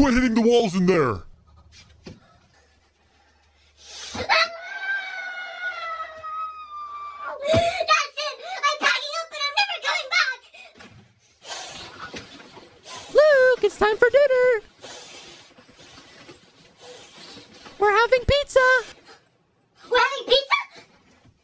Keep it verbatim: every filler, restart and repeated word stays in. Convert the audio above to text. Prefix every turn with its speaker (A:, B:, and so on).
A: Quit hitting the walls in there!
B: That's it! I'm packing up and I'm never coming back!
C: Luke, it's time for dinner! We're having pizza!